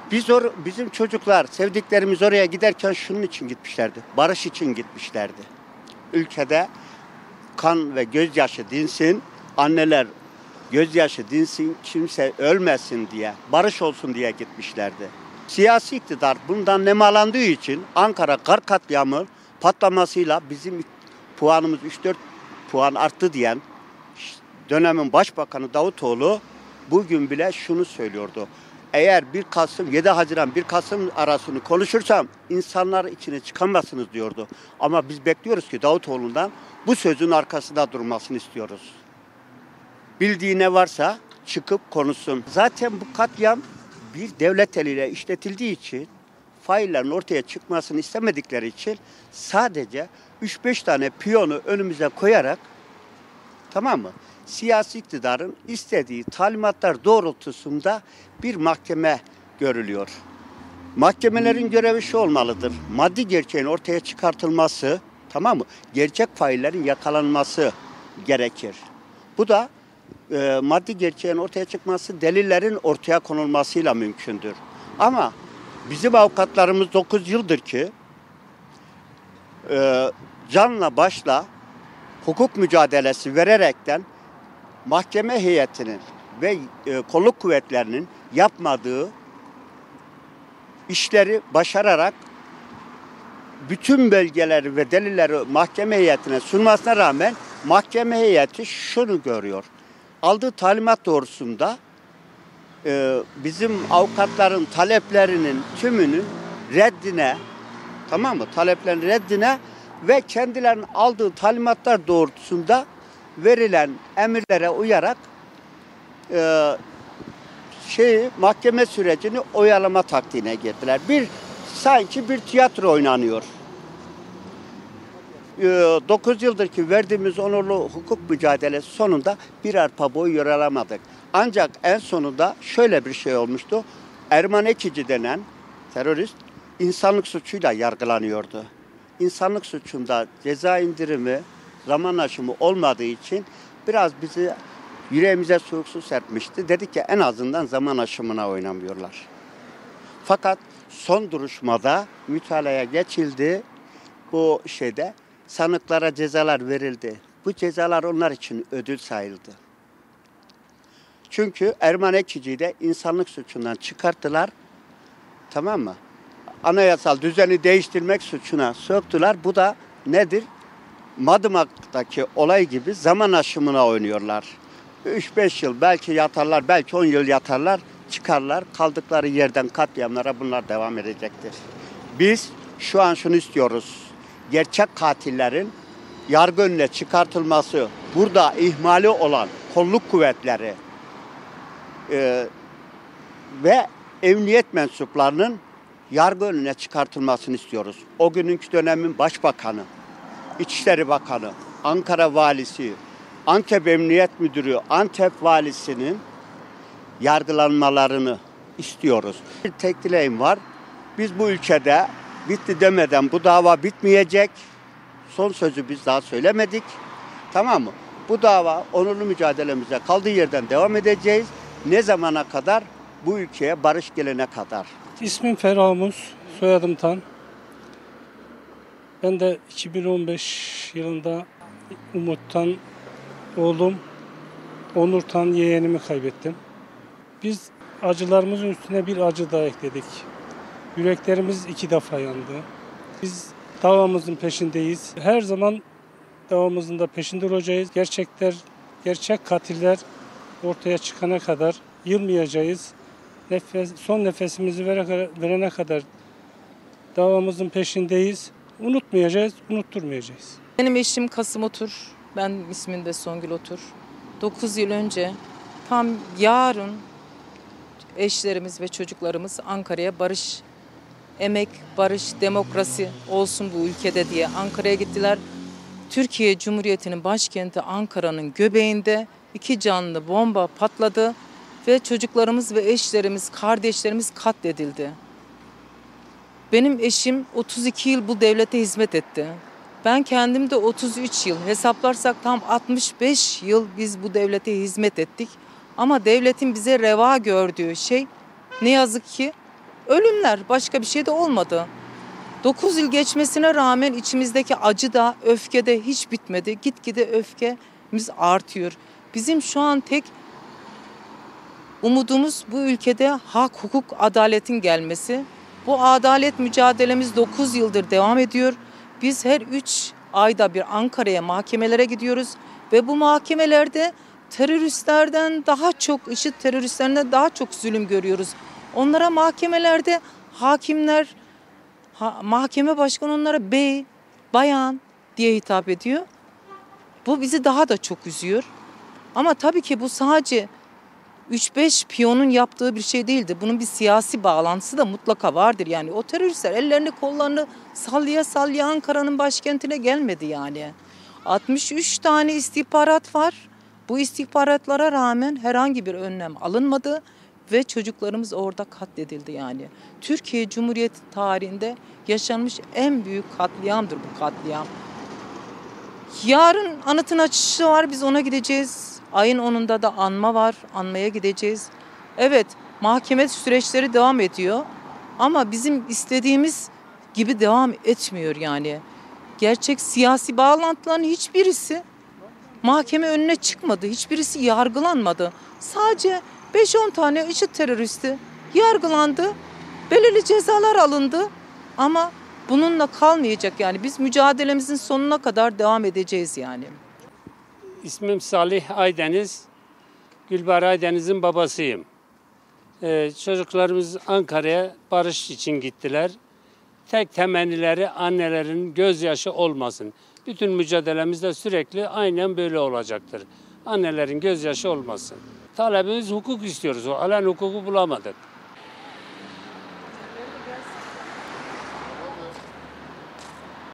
Bizim çocuklar, sevdiklerimiz oraya giderken şunun için gitmişlerdi. Barış için gitmişlerdi. Ülkede kan ve gözyaşı dinsin, anneler gözyaşı dinsin, kimse ölmesin diye, barış olsun diye gitmişlerdi. Siyasi iktidar bundan nemalandığı için Ankara kar katliamı patlamasıyla bizim puanımız 3-4 puan arttı diyen dönemin başbakanı Davutoğlu bugün bile şunu söylüyordu. Eğer 7 Haziran 1 Kasım arasını konuşursam insanlar içine çıkamazsınız diyordu. Ama biz bekliyoruz ki Davutoğlu'ndan bu sözün arkasında durmasını istiyoruz. Bildiği ne varsa çıkıp konuşsun. Zaten bu katliam bir devlet eliyle işletildiği için, faillerin ortaya çıkmasını istemedikleri için sadece 3-5 tane piyonu önümüze koyarak, tamam mı? Siyasi iktidarın istediği talimatlar doğrultusunda bir mahkeme görülüyor. Mahkemelerin görevi şu olmalıdır. Maddi gerçeğin ortaya çıkartılması, tamam mı? Gerçek faillerin yakalanması gerekir. Bu da maddi gerçeğin ortaya çıkması, delillerin ortaya konulmasıyla mümkündür. Ama bizim avukatlarımız 9 yıldır ki canla başla hukuk mücadelesi vererekten mahkeme heyetinin ve kolluk kuvvetlerinin yapmadığı işleri başararak bütün belgeleri ve delilleri mahkeme heyetine sunmasına rağmen mahkeme heyeti şunu görüyor. Aldığı talimat doğrusunda bizim avukatların taleplerinin tümünün reddine, tamam mı? Taleplerin reddine ve kendilerinin aldığı talimatlar doğrultusunda verilen emirlere uyarak mahkeme sürecini oyalama taktiğine girdiler. Sanki bir tiyatro oynanıyor. 9 yıldır ki verdiğimiz onurlu hukuk mücadelesi sonunda bir arpa boyu yorulamadık. Ancak en sonunda şöyle bir şey olmuştu. Erman Ekici denen terörist insanlık suçuyla yargılanıyordu. İnsanlık suçunda ceza indirimi, zaman aşımı olmadığı için biraz bizi yüreğimize soğuk su serpmişti. Dedik ki en azından zaman aşımına oynamıyorlar. Fakat son duruşmada mütalaya geçildi. Bu sanıklara cezalar verildi. Bu cezalar onlar için ödül sayıldı. Çünkü Erman Ekici'yi de insanlık suçundan çıkarttılar. Tamam mı? Anayasal düzeni değiştirmek suçuna soktular. Bu da nedir? Madımak'taki olay gibi zaman aşımına oynuyorlar. 3-5 yıl belki yatarlar, belki 10 yıl yatarlar, çıkarlar. Kaldıkları yerden katliamlara bunlar devam edecektir. Biz şu an şunu istiyoruz. Gerçek katillerin yargı önüne çıkartılması, burada ihmali olan kolluk kuvvetleri ve emniyet mensuplarının yargı önüne çıkartılmasını istiyoruz. O günkü dönemin başbakanı, İçişleri Bakanı, Ankara Valisi, Antep Emniyet Müdürü, Antep Valisi'nin yargılanmalarını istiyoruz. Bir tek dileğim var. Biz bu ülkede bitti demeden bu dava bitmeyecek. Son sözü biz daha söylemedik. Tamam mı? Bu dava onurlu mücadelemize kaldığı yerden devam edeceğiz. Ne zamana kadar? Bu ülkeye barış gelene kadar. İsmim Ferah Muz, soyadım Tan. Ben de 2015 yılında Umut'tan oğlum Onur Tan yeğenimi kaybettim. Biz acılarımızın üstüne bir acı daha ekledik. Yüreklerimiz 2 defa yandı. Biz davamızın peşindeyiz. Her zaman davamızın da peşinde olacağız. Gerçek katiller ortaya çıkana kadar yılmayacağız. Son nefesimizi verene kadar davamızın peşindeyiz. Unutmayacağız, unutturmayacağız. Benim eşim Kasım Otur, ben ismim de Songül Otur. 9 yıl önce tam yarın eşlerimiz ve çocuklarımız Ankara'ya barış, emek, barış, demokrasi olsun bu ülkede diye Ankara'ya gittiler. Türkiye Cumhuriyeti'nin başkenti Ankara'nın göbeğinde 2 canlı bomba patladı ve çocuklarımız ve eşlerimiz, kardeşlerimiz katledildi. Benim eşim 32 yıl bu devlete hizmet etti. Ben kendim de 33 yıl, hesaplarsak tam 65 yıl biz bu devlete hizmet ettik. Ama devletin bize reva gördüğü şey ne yazık ki Ölümler, başka bir şey de olmadı. 9 yıl geçmesine rağmen içimizdeki acı da, öfke de hiç bitmedi. Gitgide öfkemiz artıyor. Bizim şu an tek umudumuz bu ülkede hak, hukuk, adaletin gelmesi. Bu adalet mücadelemiz 9 yıldır devam ediyor. Biz her 3 ayda bir Ankara'ya, mahkemelere gidiyoruz ve bu mahkemelerde teröristlerden daha çok, IŞİD teröristlerinden daha çok zulüm görüyoruz. Onlara mahkemelerde hakimler, mahkeme başkanı onlara bey, bayan diye hitap ediyor. Bu bizi daha da çok üzüyor. Ama tabii ki bu sadece 3-5 piyonun yaptığı bir şey değildir. Bunun bir siyasi bağlantısı da mutlaka vardır. Yani o teröristler ellerini kollarını sallaya sallaya Ankara'nın başkentine gelmedi yani. 63 tane istihbarat var. Bu istihbaratlara rağmen herhangi bir önlem alınmadı ve çocuklarımız orada katledildi yani. Türkiye Cumhuriyeti tarihinde yaşanmış en büyük katliamdır bu katliam. Yarın anıtın açılışı var, biz ona gideceğiz. Ayın 10'unda da anma var, anmaya gideceğiz. Evet, mahkeme süreçleri devam ediyor ama bizim istediğimiz gibi devam etmiyor yani. Gerçek siyasi bağlantıların hiçbirisi mahkeme önüne çıkmadı, hiçbirisi yargılanmadı. Sadece 5-10 tane IŞİD teröristi yargılandı, belirli cezalar alındı ama bununla kalmayacak yani. Biz mücadelemizin sonuna kadar devam edeceğiz yani. İsmim Salih Aydeniz, Gülbahar Aydeniz'in babasıyım. Çocuklarımız Ankara'ya barış için gittiler. Tek temennileri annelerin gözyaşı olmasın. Bütün mücadelemizde sürekli aynen böyle olacaktır. Annelerin gözyaşı olmasın. Talebimiz hukuk istiyoruz. Halen hukuku bulamadık.